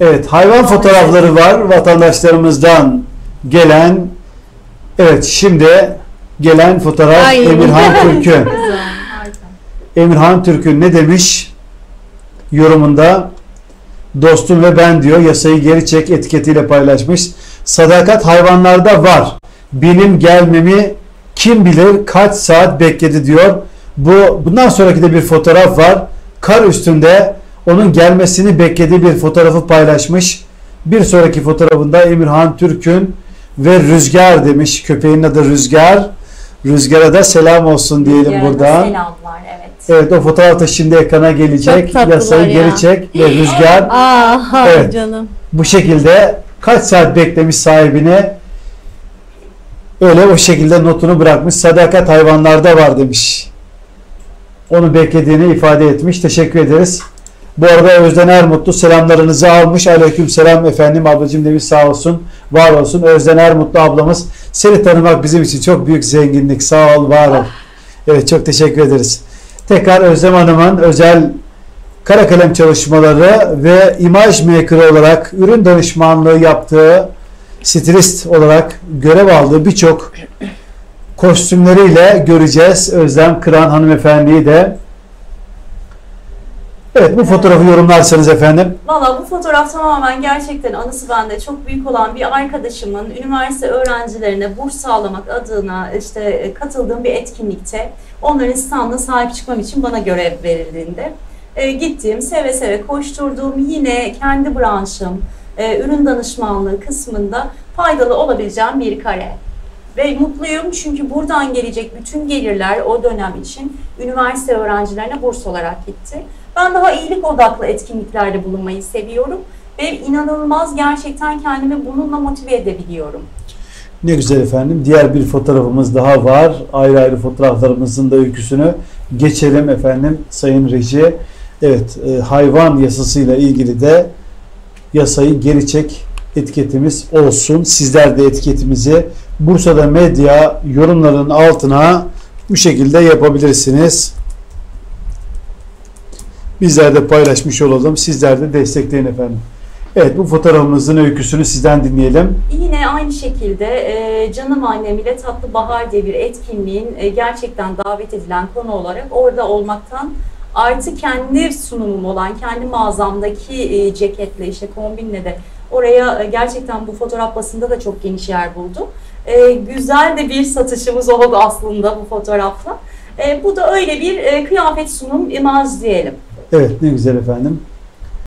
Evet, hayvan fotoğrafları var vatandaşlarımızdan gelen. Evet, şimdi gelen fotoğraf Ay. Emirhan Türk'ün. Güzel, harika. Emirhan Türk'ün ne demiş yorumunda? Dostum ve ben diyor, yasayı geri çek etiketiyle paylaşmış. Sadakat hayvanlarda var. Benim gelmemi kim bilir kaç saat bekledi diyor. Bundan sonraki de bir fotoğraf var. Kar üstünde onun gelmesini beklediği bir fotoğrafı paylaşmış. Bir sonraki fotoğrafında Emirhan Türk'ün ve Rüzgar demiş. Köpeğin adı Rüzgar. Rüzgar'a da selam olsun diyelim Yarın buradan. selamlar, evet. Evet, o fotoğraf da şimdi ekrana gelecek. Çok tatlılar Yasayı ya. geri çek ve Rüzgar Aha Evet. canım. bu şekilde kaç saat beklemiş sahibine, öyle o şekilde notunu bırakmış. Sadakat hayvanlarda var demiş. Onu beklediğini ifade etmiş. Teşekkür ederiz. Bu arada Özden Ermutlu selamlarınızı almış. Aleyküm selam efendim ablacığım demiş, sağ olsun, var olsun. Özden Ermutlu ablamız, seni tanımak bizim için çok büyük zenginlik. Sağ ol, var ol. Evet, çok teşekkür ederiz. Tekrar Özlem Hanım'ın özel kara kalem çalışmaları ve imaj maker olarak ürün danışmanlığı yaptığı, stilist olarak görev aldığı birçok kostümleriyle göreceğiz Özlem Kıran hanımefendiyi de. Evet, bu fotoğrafı yorumlarsanız efendim. Valla bu fotoğraf tamamen gerçekten anısı bende çok büyük olan bir arkadaşımın üniversite öğrencilerine burs sağlamak adına işte katıldığım bir etkinlikte onların standına sahip çıkmam için bana görev verildiğinde gittim, seve seve koşturduğum, yine kendi branşım ürün danışmanlığı kısmında faydalı olabileceğim bir kare. Ve mutluyum çünkü buradan gelecek bütün gelirler o dönem için üniversite öğrencilerine burs olarak gitti. Ben daha iyilik odaklı etkinliklerde bulunmayı seviyorum ve inanılmaz gerçekten kendimi bununla motive edebiliyorum. Ne güzel efendim. Diğer bir fotoğrafımız daha var. Ayrı ayrı fotoğraflarımızın da öyküsünü geçelim efendim Sayın Reji. Evet, hayvan yasasıyla ilgili de yasayı geri çek etiketimiz olsun. Sizler de etiketimizi Bursa'da Medya yorumlarının altına bu şekilde yapabilirsiniz. Bizler de paylaşmış olalım. Sizler de destekleyin efendim. Evet, bu fotoğrafımızın öyküsünü sizden dinleyelim. Yine aynı şekilde Canım Annem ile Tatlı Bahar diye bir etkinliğin gerçekten davet edilen konu olarak orada olmaktan artı kendi sunumum olan kendi mağazamdaki ceketle işte kombinle de oraya gerçekten bu fotoğraf basında da çok geniş yer buldu. Güzel de bir satışımız oldu aslında bu fotoğrafla. Bu da öyle bir kıyafet sunum imaj diyelim. Evet, ne güzel efendim.